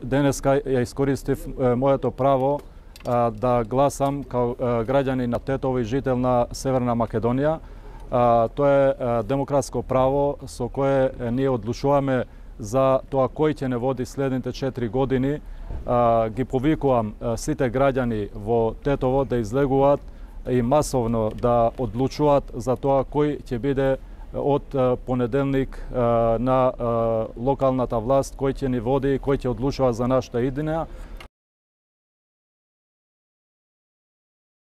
денеска ја искористив моето право да гласам као граѓанин на Тетово и жител на Северна Македонија. Тоа е демократско право со кое ние одлучуваме за тоа кој ќе не води следните 4 години. Ги повикувам сите граѓани во Тетово да излегуваат и масовно да одлучуваат за тоа кој ќе биде од понеделник на локалната власт, кој ќе ни води и кој ќе одлучува за нашата иднина.